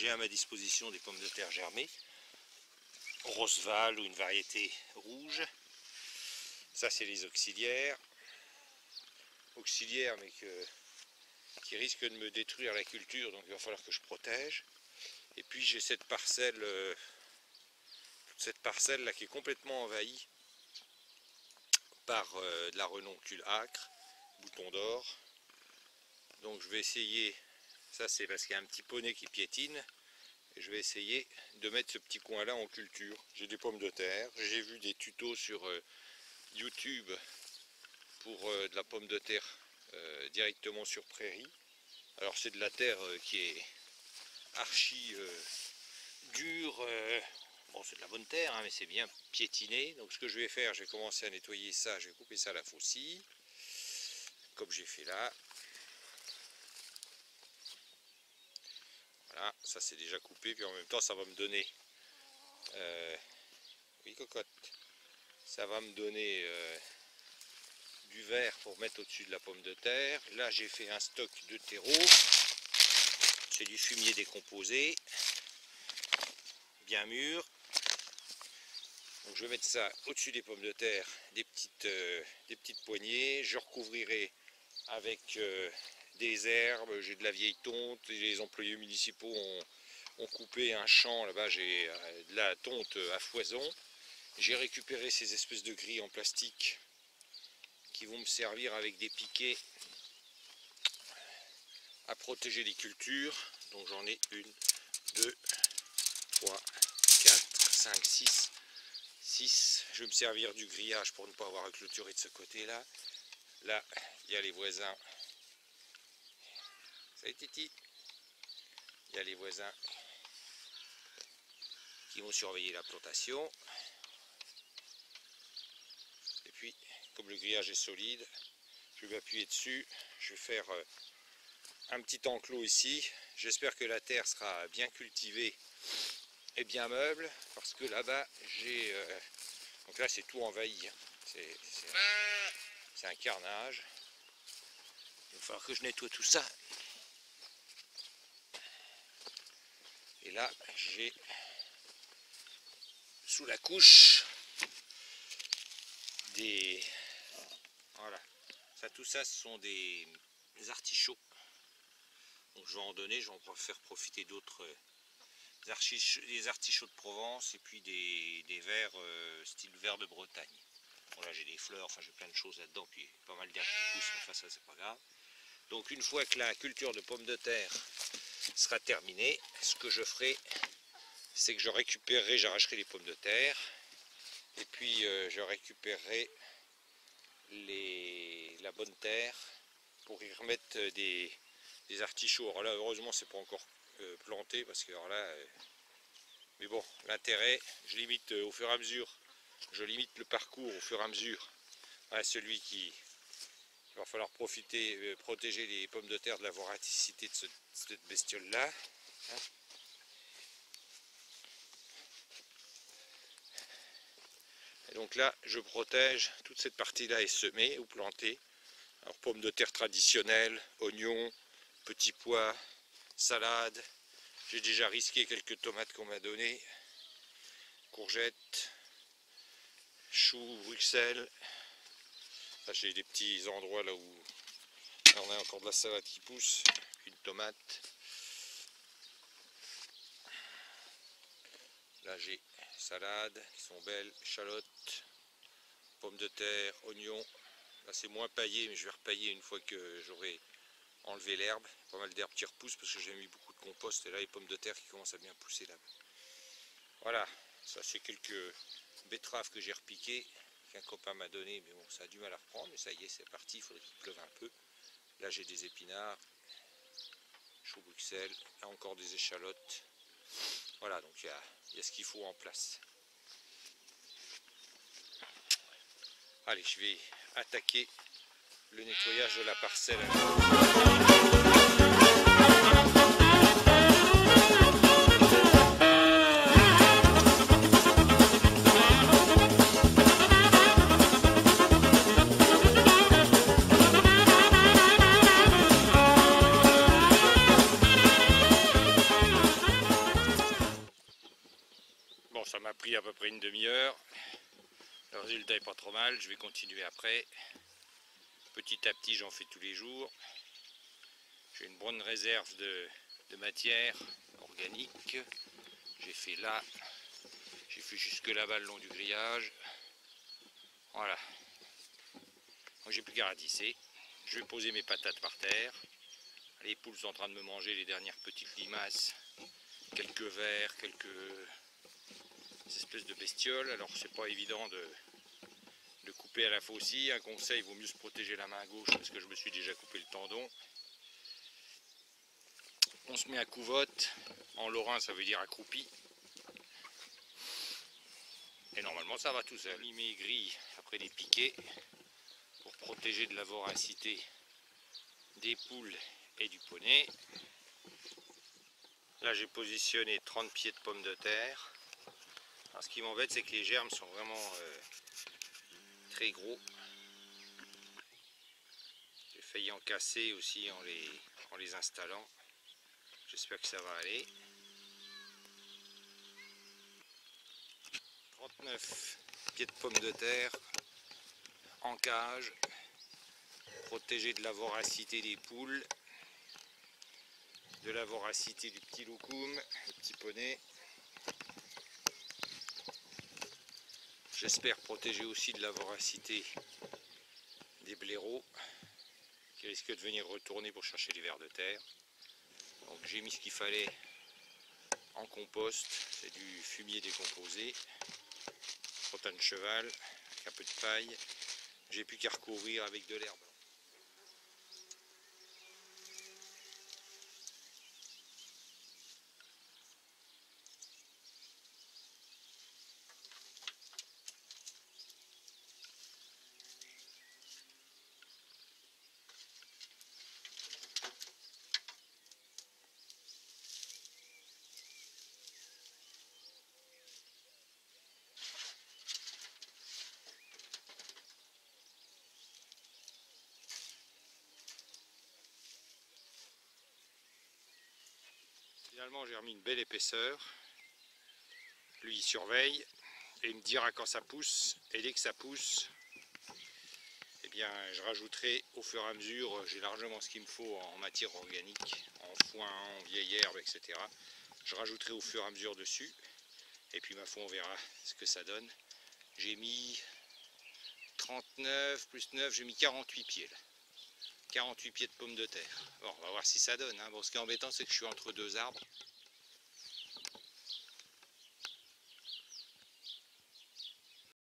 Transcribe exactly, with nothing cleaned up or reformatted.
j'ai à ma disposition des pommes de terre germées, Roosevelt ou une variété rouge. Ça c'est les auxiliaires, auxiliaires mais que, qui risquent de me détruire la culture, donc il va falloir que je protège. Et puis j'ai cette parcelle, euh, cette parcelle là qui est complètement envahie par euh, de la renoncule âcre, bouton d'or. Donc je vais essayer, ça c'est parce qu'il y a un petit poney qui piétine, et je vais essayer de mettre ce petit coin là en culture. J'ai des pommes de terre, j'ai vu des tutos sur euh, YouTube pour euh, de la pomme de terre euh, directement sur prairie. Alors c'est de la terre euh, qui est archi euh, dure, euh, bon c'est de la bonne terre hein, mais c'est bien piétiné. Donc ce que je vais faire, je vais commencer à nettoyer ça, je vais couper ça à la faucille, comme j'ai fait là. Voilà, ça c'est déjà coupé, puis en même temps ça va me donner, euh, oui cocotte, ça va me donner euh, du verre pour mettre au-dessus de la pomme de terre. Là j'ai fait un stock de terreau, c'est du fumier décomposé, bien mûr. Donc je vais mettre ça au-dessus des pommes de terre, des petites, euh, des petites poignées, je recouvrirai avec euh, des herbes, j'ai de la vieille tonte, les employés municipaux ont, ont coupé un champ, là-bas j'ai euh, de la tonte à foison. J'ai récupéré ces espèces de grilles en plastique qui vont me servir avec des piquets à protéger les cultures. Donc j'en ai une, deux, trois, quatre, cinq, six, six. Je vais me servir du grillage pour ne pas avoir à clôturer de ce côté-là. Là, il y a les voisins. Salut Titi. Il y a les voisins qui vont surveiller la plantation. Et puis, comme le grillage est solide, je vais appuyer dessus. Je vais faire un petit enclos ici. J'espère que la terre sera bien cultivée et bien meuble, parce que là-bas, j'ai... Euh... Donc là, c'est tout envahi. C'est un... un carnage. Il va falloir que je nettoie tout ça. Et là, j'ai sous la couche des... Voilà. Ça, tout ça, ce sont des, des artichauts. Donc je vais en donner, je vais en faire profiter d'autres des artichauts de Provence et puis des, des vers euh, style vert de Bretagne. Bon là j'ai des fleurs, enfin j'ai plein de choses là-dedans, puis pas mal d'herbes qui poussent, mais enfin ça c'est pas grave. Donc une fois que la culture de pommes de terre sera terminée, ce que je ferai, c'est que je récupérerai, j'arracherai les pommes de terre, et puis euh, je récupérerai les, la bonne terre pour y remettre des, des artichauts. Alors là heureusement c'est pas encore euh, planté, parce que alors là, euh, mais bon, l'intérêt, je limite euh, au fur et à mesure, je limite le parcours au fur et à mesure à celui qui, il va falloir profiter, euh, protéger les pommes de terre de la voracité de, ce, de cette bestiole là. Hein. Et donc là, je protège, toute cette partie-là est semée ou plantée. Alors pommes de terre traditionnelles, oignons, petits pois, salade. J'ai déjà risqué quelques tomates qu'on m'a données, courgettes, choux, Bruxelles. Là j'ai des petits endroits là où là, on a encore de la salade qui pousse, une tomate. Là j'ai salades qui sont belles, échalotes, pommes de terre, oignons. Là c'est moins paillé, mais je vais repailler une fois que j'aurai enlevé l'herbe. Pas mal d'herbes qui repoussent parce que j'ai mis beaucoup de compost, et là les pommes de terre qui commencent à bien pousser là. Voilà, ça c'est quelques betteraves que j'ai repiquées, qu'un copain m'a donné, mais bon ça a du mal à reprendre, mais ça y est, c'est parti, il faudrait qu'il pleuve un peu. Là j'ai des épinards, choux Bruxelles, là encore des échalotes. Voilà, donc il y a, il y a ce qu'il faut en place. Allez, je vais attaquer le nettoyage de la parcelle. ça m'a pris à peu près une demi-heure. Le résultat est pas trop mal, je vais continuer après. Petit à petit, j'en fais tous les jours. J'ai une bonne réserve de, de matière organique. J'ai fait là, j'ai fait jusque là-bas le long du grillage. Voilà. Donc j'ai plus qu'à ratisser. Je vais poser mes patates par terre. Les poules sont en train de me manger les dernières petites limaces. Quelques vers, quelques espèces de bestioles. Alors c'est pas évident de, de couper à la faucille. Un conseil, il vaut mieux se protéger la main gauche parce que je me suis déjà coupé le tendon. On se met à couvotte. En lorrain, ça veut dire accroupi. Et normalement, ça va tout seul. Il met grilles après les piquets pour protéger de la voracité des poules et du poney. Là, j'ai positionné trente pieds de pommes de terre. Alors, ce qui m'embête, c'est que les germes sont vraiment euh, très gros. J'ai failli en casser aussi en les, en les installant. J'espère que ça va aller. trente-neuf pieds de pommes de terre en cage, protégés de la voracité des poules, de la voracité du petit loukoum, le petit poney. J'espère protéger aussi de la voracité des blaireaux qui risquent de venir retourner pour chercher les vers de terre. Donc j'ai mis ce qu'il fallait en compost, c'est du fumier décomposé, crottin de cheval, avec un peu de paille. J'ai plus qu'à recouvrir avec de l'herbe. Finalement, j'ai remis une belle épaisseur. Lui, il surveille et il me dira quand ça pousse. Et dès que ça pousse, eh bien, je rajouterai au fur et à mesure. J'ai largement ce qu'il me faut en matière organique, en foin, en vieille herbe, et cetera. Je rajouterai au fur et à mesure dessus. Et puis, ma foi, on verra ce que ça donne. J'ai mis trente-neuf plus neuf, j'ai mis quarante-huit pieds là. quarante-huit pieds de pommes de terre. Bon, on va voir si ça donne. Hein. Bon, ce qui est embêtant, c'est que je suis entre deux arbres.